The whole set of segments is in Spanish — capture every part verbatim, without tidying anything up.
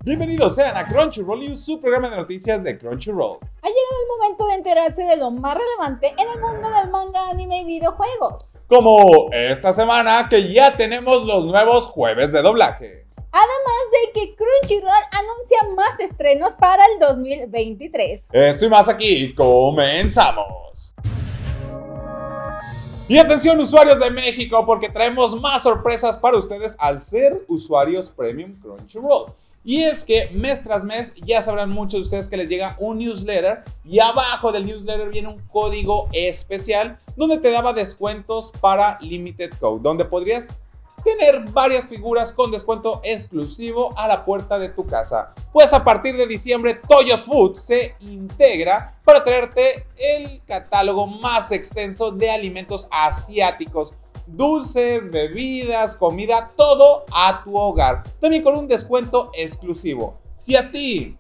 Bienvenidos sean a Crunchyroll News, su programa de noticias de Crunchyroll. Ha llegado el momento de enterarse de lo más relevante en el mundo del manga, anime y videojuegos. Como esta semana que ya tenemos los nuevos jueves de doblaje. Además de que Crunchyroll anuncia más estrenos para el dos mil veintitrés. Esto y más aquí, comenzamos. Y atención usuarios de México, porque traemos más sorpresas para ustedes al ser usuarios Premium Crunchyroll. Y es que mes tras mes ya sabrán muchos de ustedes que les llega un newsletter y abajo del newsletter viene un código especial donde te daba descuentos para Limited Code, donde podrías tener varias figuras con descuento exclusivo a la puerta de tu casa. Pues a partir de diciembre Toyo's Food se integra para traerte el catálogo más extenso de alimentos asiáticos. Dulces, bebidas, comida, todo a tu hogar. También con un descuento exclusivo. Si a ti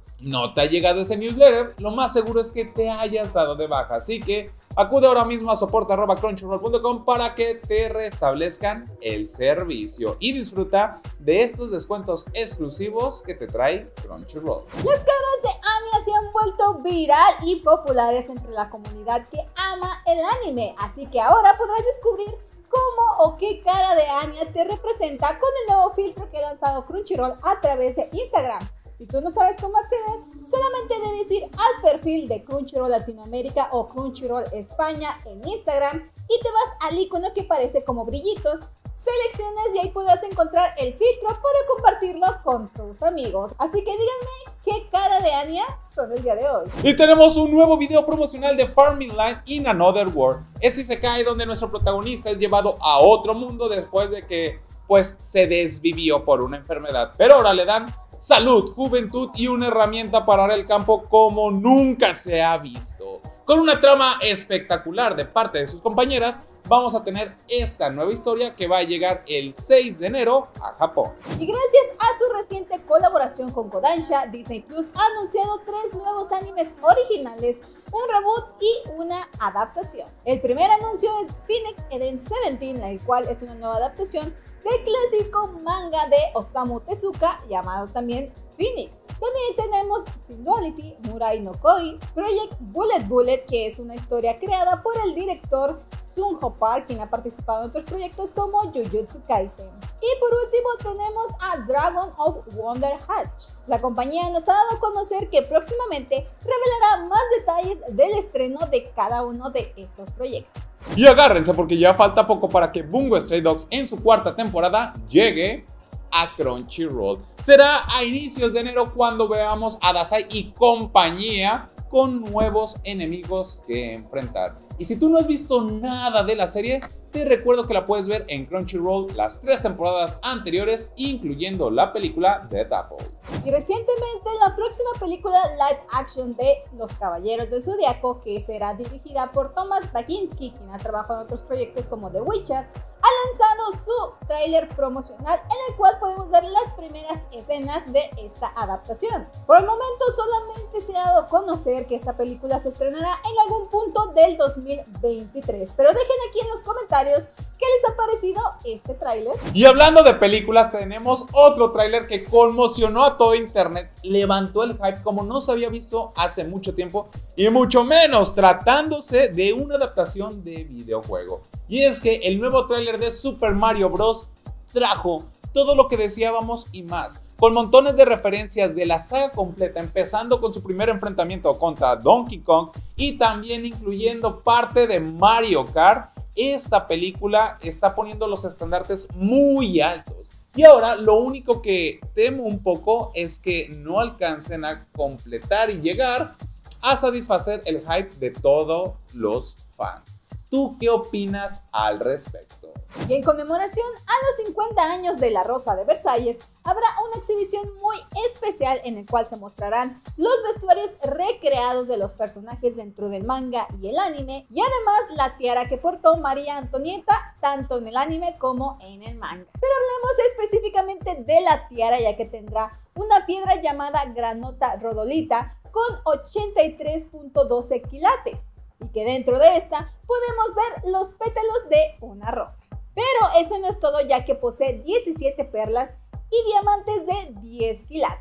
no te ha llegado ese newsletter, lo más seguro es que te hayas dado de baja. Así que acude ahora mismo a soporte arroba crunchyroll punto com para que te restablezcan el servicio. Y disfruta de estos descuentos exclusivos que te trae Crunchyroll. Las caras de Anya se han vuelto viral y populares entre la comunidad que ama el anime. Así que ahora podrás descubrir cómo o qué cara de Anya te representa con el nuevo filtro que ha lanzado Crunchyroll a través de Instagram. Si tú no sabes cómo acceder, solamente debes ir al perfil de Crunchyroll Latinoamérica o Crunchyroll España en Instagram y te vas al icono que parece como brillitos, seleccionas y ahí podrás encontrar el filtro para compartirlo con tus amigos. Así que díganme qué cara de Anya son el día de hoy. Y tenemos un nuevo video promocional de Farming Life in Another World. Este isekai donde nuestro protagonista es llevado a otro mundo después de que pues se desvivió por una enfermedad. Pero ahora le dan salud, juventud y una herramienta para arar el campo como nunca se ha visto. Con una trama espectacular de parte de sus compañeras, vamos a tener esta nueva historia que va a llegar el seis de enero a Japón. Y gracias a su reciente colaboración con Kodansha, Disney Plus ha anunciado tres nuevos animes originales, un reboot y una adaptación. El primer anuncio es Phoenix Eden diecisiete, la cual es una nueva adaptación del clásico manga de Osamu Tezuka llamado también Phoenix. También tenemos Synduality, Murai no Koi, Project Bullet Bullet, que es una historia creada por el director Sunho Park, quien ha participado en otros proyectos como Jujutsu Kaisen. Y por último tenemos a Dragon of Wonder Hatch. La compañía nos ha dado a conocer que próximamente revelará más detalles del estreno de cada uno de estos proyectos. Y agárrense porque ya falta poco para que Bungo Stray Dogs en su cuarta temporada llegue a Crunchyroll. Será a inicios de enero cuando veamos a Dasai y compañía con nuevos enemigos que enfrentar. Y si tú no has visto nada de la serie, te recuerdo que la puedes ver en Crunchyroll las tres temporadas anteriores, incluyendo la película Death Apple. Y recientemente la próxima película live action de Los Caballeros del Zodiaco, que será dirigida por Thomas Baginski, quien ha trabajado en otros proyectos como The Witcher, ha lanzado su tráiler promocional en el cual podemos ver las primeras escenas de esta adaptación. Por el momento solamente se ha dado a conocer que esta película se estrenará en algún punto del dos mil veintitrés, pero dejen aquí en los comentarios qué les ha parecido este tráiler. Y hablando de películas, tenemos otro tráiler que conmocionó a todo internet, levantó el hype como no se había visto hace mucho tiempo y mucho menos tratándose de una adaptación de videojuego. Y es que el nuevo tráiler de Super Mario Bros. Trajo todo lo que deseábamos y más, con montones de referencias de la saga completa, empezando con su primer enfrentamiento contra Donkey Kong y también incluyendo parte de Mario Kart. Esta película está poniendo los estandartes muy altos. Y ahora lo único que temo un poco es que no alcancen a completar y llegar a satisfacer el hype de todos los fans. ¿Tú qué opinas al respecto? Y en conmemoración a los cincuenta años de La Rosa de Versalles, habrá una exhibición muy especial en el cual se mostrarán los vestuarios recreados de los personajes dentro del manga y el anime, y además la tiara que portó María Antonieta tanto en el anime como en el manga. Pero hablemos específicamente de la tiara, ya que tendrá una piedra llamada granota rodolita con ochenta y tres punto doce quilates, y que dentro de esta podemos ver los pétalos de una rosa. Pero eso no es todo, ya que posee diecisiete perlas y diamantes de diez quilates.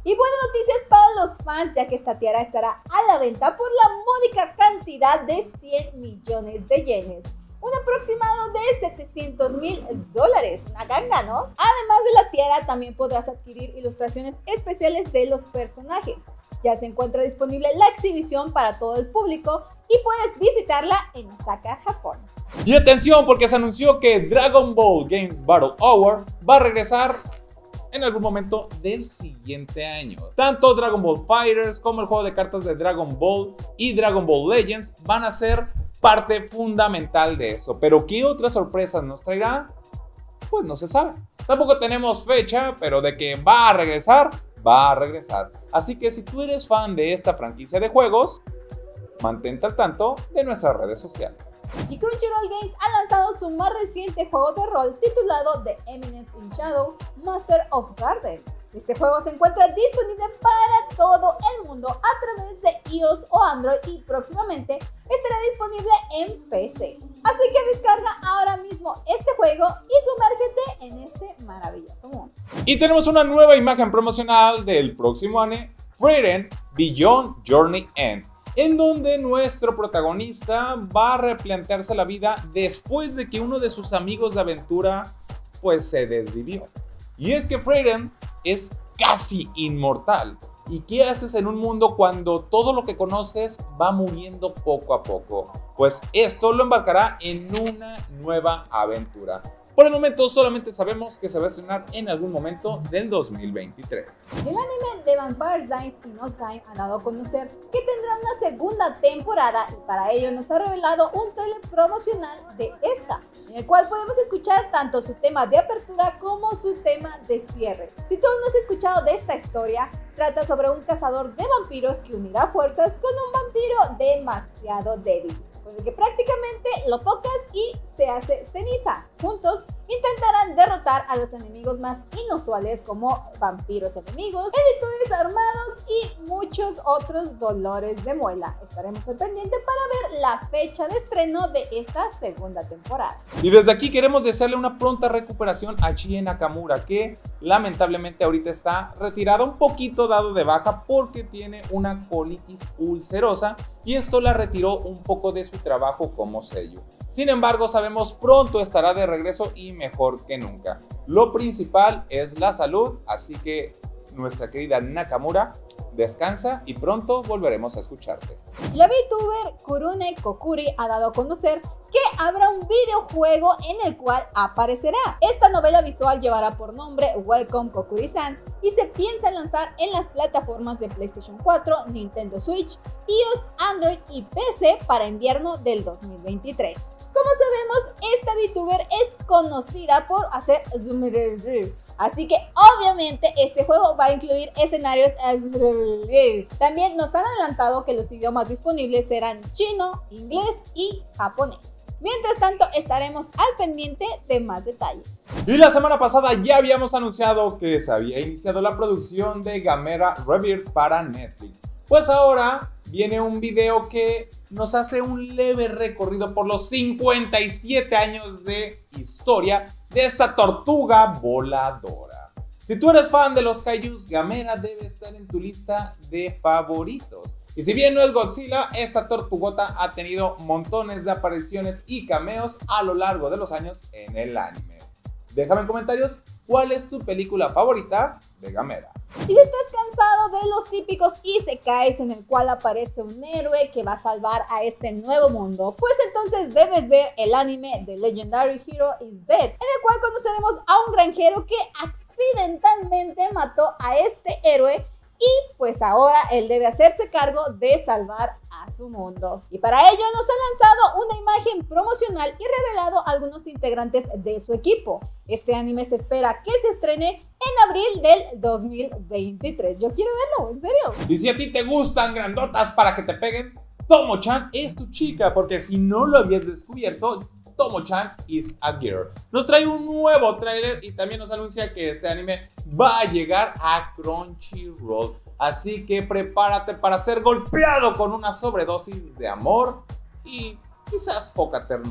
Y buenas noticias para los fans, ya que esta tiara estará a la venta por la módica cantidad de cien millones de yenes, un aproximado de setecientos mil dólares, una ganga, ¿no? Además de la tiara, también podrás adquirir ilustraciones especiales de los personajes. Ya se encuentra disponible la exhibición para todo el público y puedes visitarla en Osaka, Japón. Y atención, porque se anunció que Dragon Ball Games Battle Hour va a regresar en algún momento del siguiente año. Tanto Dragon Ball Fighters como el juego de cartas de Dragon Ball y Dragon Ball Legends van a ser parte fundamental de eso. Pero ¿qué otras sorpresas nos traerá? Pues no se sabe. Tampoco tenemos fecha, pero de que va a regresar, va a regresar. Así que si tú eres fan de esta franquicia de juegos, mantente al tanto de nuestras redes sociales. Y Crunchyroll Games ha lanzado su más reciente juego de rol titulado The Eminence in Shadow Master of Garden. Este juego se encuentra disponible para todo el mundo a través de iOS o Android y próximamente estará disponible en P C. Así que descarga ahora mismo este juego y sumérgete en este maravilloso mundo. Y tenemos una nueva imagen promocional del próximo anime, Frieren Beyond Journey End, en donde nuestro protagonista va a replantearse la vida después de que uno de sus amigos de aventura pues se desvivió. Y es que Frieren es casi inmortal. ¿Y qué haces en un mundo cuando todo lo que conoces va muriendo poco a poco? Pues esto lo embarcará en una nueva aventura. Por el momento solamente sabemos que se va a estrenar en algún momento del dos mil veintitrés. El anime de Vampire Diaries in No Time ha dado a conocer que tendrá una segunda temporada y para ello nos ha revelado un trailer promocional de esta, en el cual podemos escuchar tanto su tema de apertura como su tema de cierre. Si tú no has escuchado de esta historia, trata sobre un cazador de vampiros que unirá fuerzas con un vampiro demasiado débil, con el que prácticamente lo tocas y se hace ceniza. Juntos intentarán derrotar a los enemigos más inusuales como vampiros enemigos, editores armados y muchos otros dolores de muela. Estaremos al pendiente para ver la fecha de estreno de esta segunda temporada. Y desde aquí queremos desearle una pronta recuperación a Chie Nakamura, que lamentablemente ahorita está retirada un poquito dado de baja porque tiene una colitis ulcerosa y esto la retiró un poco de su trabajo como seiyuu. Sin embargo, sabemos pronto estará de regreso y mejor que nunca. Lo principal es la salud, así que nuestra querida Nakamura, descansa y pronto volveremos a escucharte. La VTuber Kurune Kokuri ha dado a conocer que habrá un videojuego en el cual aparecerá. Esta novela visual llevará por nombre Welcome Kokuri-san y se piensa lanzar en las plataformas de PlayStation cuatro, Nintendo Switch, iOS, Android y P C para invierno del dos mil veintitrés. Como sabemos, esta VTuber es conocida por hacer zoom, así que obviamente este juego va a incluir escenarios. También nos han adelantado que los idiomas disponibles serán chino, inglés y japonés. Mientras tanto, estaremos al pendiente de más detalles. Y la semana pasada ya habíamos anunciado que se había iniciado la producción de Gamera Rebirth para Netflix. Pues ahora viene un video que nos hace un leve recorrido por los cincuenta y siete años de historia de esta tortuga voladora. Si tú eres fan de los kaijus, Gamera debe estar en tu lista de favoritos. Y si bien no es Godzilla, esta tortugota ha tenido montones de apariciones y cameos a lo largo de los años en el anime. Déjame en comentarios cuál es tu película favorita de Gamera. Y si estás cansado de los típicos isekais en el cual aparece un héroe que va a salvar a este nuevo mundo, pues entonces debes ver el anime The Legendary Hero is Dead, en el cual conoceremos a un granjero que accidentalmente mató a este héroe y pues ahora él debe hacerse cargo de salvar a su mundo. Y para ello nos ha lanzado una imagen promocional y revelado algunos integrantes de su equipo. Este anime se espera que se estrene en abril del dos mil veintitrés. Yo quiero verlo, en serio. Y si a ti te gustan grandotas para que te peguen, Tomo-chan es tu chica, porque si no lo habías descubierto, Tomo-chan is a girl. Nos trae un nuevo tráiler y también nos anuncia que este anime va a llegar a Crunchyroll. Así que prepárate para ser golpeado con una sobredosis de amor y quizás poca ternura.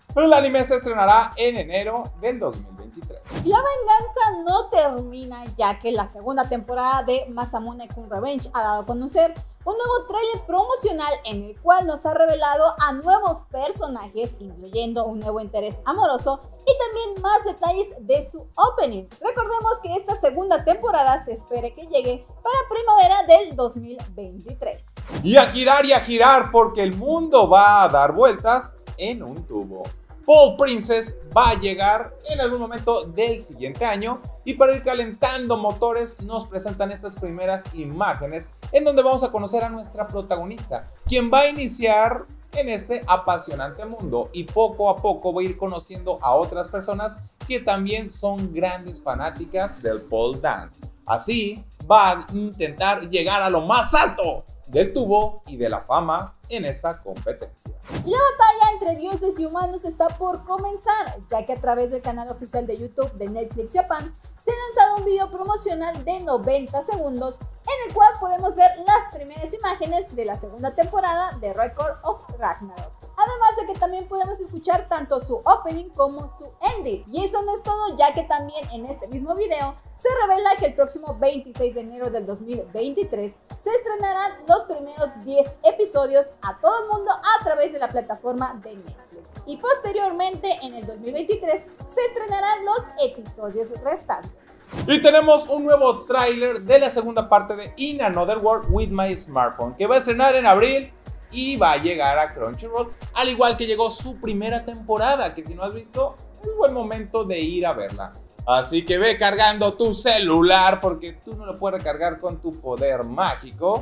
El anime se estrenará en enero del dos mil veintitrés. Y la venganza no termina, ya que la segunda temporada de Masamune-kun Revenge ha dado a conocer un nuevo tráiler promocional en el cual nos ha revelado a nuevos personajes, incluyendo un nuevo interés amoroso y también más detalles de su opening. Recordemos que esta segunda temporada se espera que llegue para primavera del dos mil veintitrés. Y a girar y a girar porque el mundo va a dar vueltas en un tubo. Paul Princess va a llegar en algún momento del siguiente año y para ir calentando motores nos presentan estas primeras imágenes en donde vamos a conocer a nuestra protagonista, quien va a iniciar en este apasionante mundo y poco a poco va a ir conociendo a otras personas que también son grandes fanáticas del pole dance. Así va a intentar llegar a lo más alto del tubo y de la fama en esta competencia. La batalla entre dioses y humanos está por comenzar, ya que a través del canal oficial de YouTube de Netflix Japan se ha lanzado un video promocional de noventa segundos en el cual podemos ver las primeras imágenes de la segunda temporada de Record of Ragnarok. Además de que también podemos escuchar tanto su opening como su ending. Y eso no es todo, ya que también en este mismo video se revela que el próximo veintiséis de enero del dos mil veintitrés se estrenarán los primeros diez episodios a todo el mundo a través de la plataforma de Netflix. Y posteriormente, en el dos mil veintitrés, se estrenarán los episodios restantes. Y tenemos un nuevo tráiler de la segunda parte de In Another World with My Smartphone, que va a estrenar en abril y va a llegar a Crunchyroll, al igual que llegó su primera temporada, que si no has visto, es buen momento de ir a verla. Así que ve cargando tu celular, porque tú no lo puedes recargar con tu poder mágico,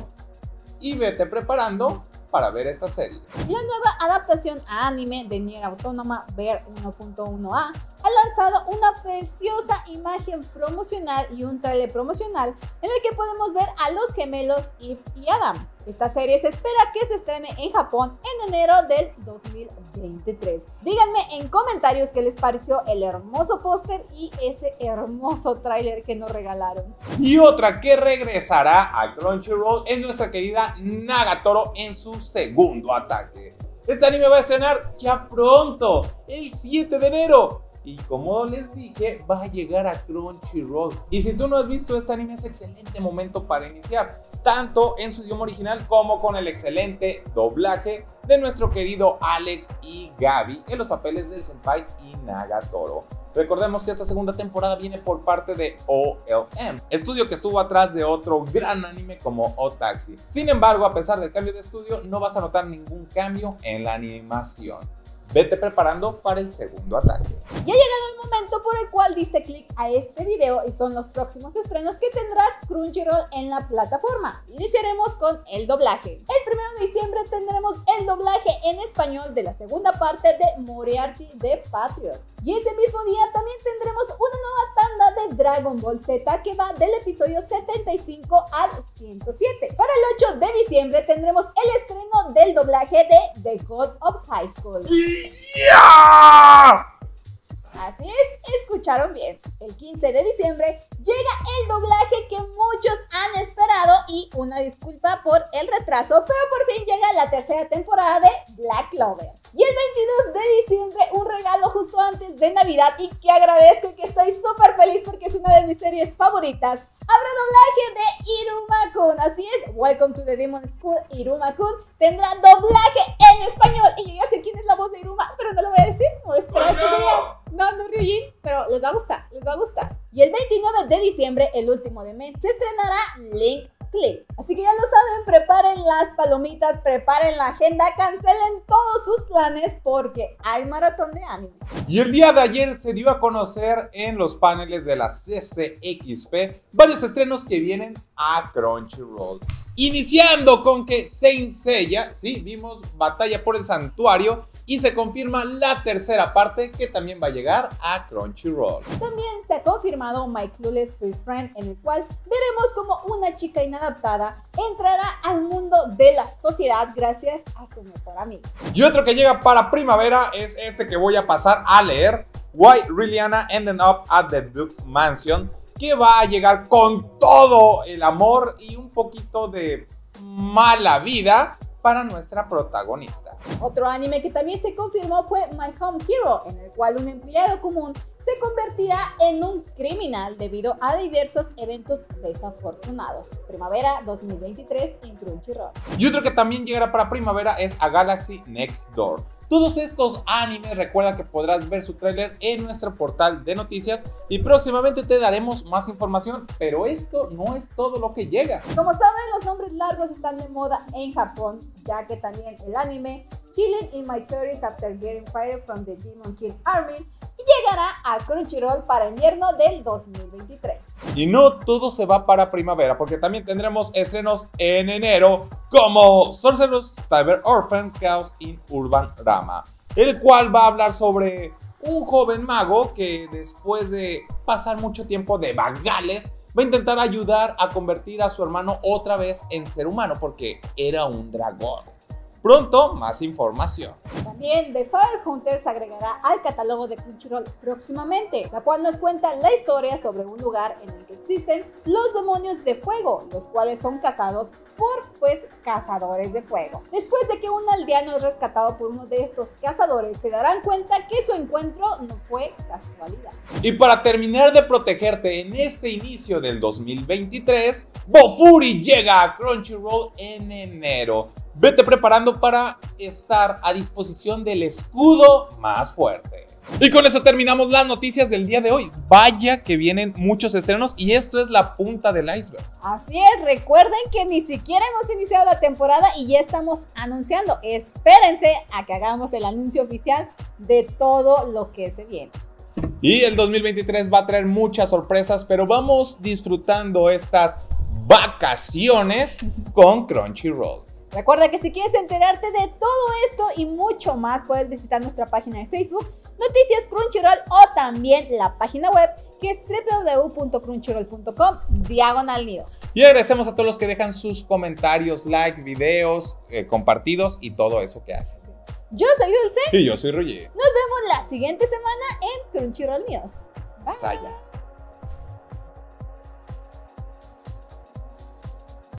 y vete preparando para ver esta serie. La nueva adaptación a anime de Nier Autónoma Ver uno punto uno a ha lanzado una preciosa imagen promocional y un trailer promocional en el que podemos ver a los gemelos Eve y Adam. Esta serie se espera que se estrene en Japón en enero del dos mil veintitrés. Díganme en comentarios qué les pareció el hermoso póster y ese hermoso tráiler que nos regalaron. Y otra que regresará a Crunchyroll es nuestra querida Nagatoro en su segundo ataque. Este anime va a estrenar ya pronto, el siete de enero. Y como les dije, va a llegar a Crunchyroll. Y si tú no has visto este anime, es excelente momento para iniciar, tanto en su idioma original como con el excelente doblaje de nuestro querido Alex y Gaby en los papeles del Senpai y Nagatoro. Recordemos que esta segunda temporada viene por parte de O L M, estudio que estuvo atrás de otro gran anime como Otaxi. Sin embargo, a pesar del cambio de estudio, no vas a notar ningún cambio en la animación. Vete preparando para el segundo ataque. Ya ha llegado el momento por el cual diste clic a este video y son los próximos estrenos que tendrá Crunchyroll en la plataforma. Iniciaremos con el doblaje. El primero de diciembre tendremos el doblaje en español de la segunda parte de Moriarty de Patriot. Y ese mismo día también tendremos una nueva tanda de Dragon Ball Z que va del episodio setenta y cinco al ciento siete. Para el ocho de diciembre tendremos el estreno del doblaje de The God of High School. ¡Yeah! Así es, escucharon bien. El quince de diciembre llega el doblaje que muchos han esperado y una disculpa por el retraso, pero por fin llega la tercera temporada de Black Clover. Y el veintidós de diciembre, un regalo justo antes de Navidad y que agradezco y que estoy súper feliz porque es una de mis series favoritas. Habrá doblaje de Iruma-kun, así es, Welcome to the Demon School, Iruma-kun tendrá doblaje en español. Y yo ya sé quién es la voz de Iruma, pero no lo voy a decir, no voy a esperar hasta ese día. No, no Ryujin, pero les va a gustar, les va a gustar. Y el veintinueve de diciembre, el último de mes, se estrenará Link Click. Así que ya lo saben, preparen las palomitas, preparen la agenda, cancelen todos sus planes porque hay maratón de anime. Y el día de ayer se dio a conocer en los paneles de la C C X P varios estrenos que vienen a Crunchyroll. Iniciando con que Saint Seiya, sí, vimos Batalla por el Santuario y se confirma la tercera parte que también va a llegar a Crunchyroll. También se ha confirmado My Clueless First Friend, en el cual veremos como una chica inadaptada entrará al mundo de la sociedad gracias a su mejor amigo. Y otro que llega para primavera es este que voy a pasar a leer, Why Liliana Ended Up at the Duke's Mansion, que va a llegar con todo el amor y un poquito de mala vida para nuestra protagonista. Otro anime que también se confirmó fue My Home Hero, en el cual un empleado común se convertirá en un criminal debido a diversos eventos desafortunados. Primavera dos mil veintitrés en Crunchyroll. Y otro que también llegará para primavera es A Galaxy Next Door. Todos estos animes, recuerda que podrás ver su tráiler en nuestro portal de noticias y próximamente te daremos más información, pero esto no es todo lo que llega. Como saben, los nombres largos están de moda en Japón, ya que también el anime Chilling in My thirties After Getting Fired from the Demon King Army llegará a Crunchyroll para invierno del dos mil veintitrés. Y no todo se va para primavera, porque también tendremos estrenos en enero como Sorcerer's Cyber Orphan Chaos in Urban Rama, el cual va a hablar sobre un joven mago que después de pasar mucho tiempo de vagales va a intentar ayudar a convertir a su hermano otra vez en ser humano porque era un dragón. Pronto, más información. También The Fire Hunter se agregará al catálogo de Crunchyroll próximamente, la cual nos cuenta la historia sobre un lugar en el que existen los demonios de fuego, los cuales son cazados por, pues, cazadores de fuego. Después de que un aldeano es rescatado por uno de estos cazadores, se darán cuenta que su encuentro no fue casualidad. Y para terminar de protegerte en este inicio del dos mil veintitrés, Bofuri llega a Crunchyroll en enero. Vete preparando para estar a disposición del escudo más fuerte. Y con eso terminamos las noticias del día de hoy. Vaya que vienen muchos estrenos y esto es la punta del iceberg. Así es, recuerden que ni siquiera hemos iniciado la temporada y ya estamos anunciando. Espérense a que hagamos el anuncio oficial de todo lo que se viene. Y el dos mil veintitrés va a traer muchas sorpresas, pero vamos disfrutando estas vacaciones con Crunchyroll. Recuerda que si quieres enterarte de todo esto y mucho más, puedes visitar nuestra página de Facebook, Noticias Crunchyroll, o también la página web que es w w w punto crunchyroll punto com diagonal news. Y agradecemos a todos los que dejan sus comentarios, like, videos, eh, compartidos y todo eso que hacen. Yo soy Dulce. Y yo soy Roger. Nos vemos la siguiente semana en Crunchyroll News. Bye. Saya.